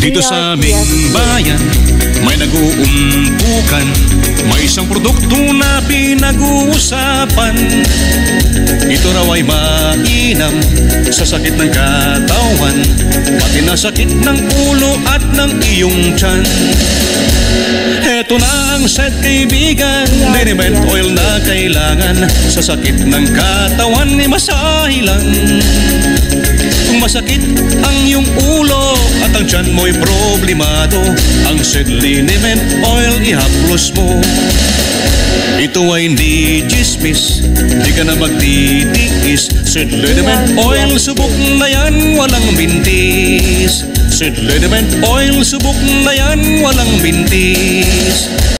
Dito sa aming bayan, may nag-uumpukan. May isang produkto na pinag-uusapan. Ito raw ay mainam sa sakit ng katawan, pati na sakit ng ulo at ng iyong tiyan. Heto na ang set, kaibigan, liniment oil na kailangan. Sa sakit ng katawan ni masahe lang. Kung masakit ang iyong ulo at ang tiyan mo'y problemado, ang Sid Liniment Oil ihaplos mo. Ito ay hindi chismis, di ka na magtitiis. Sid Liniment Oil, subok na yan, walang bintis. Sid Liniment Oil, subok na yan, walang bintis.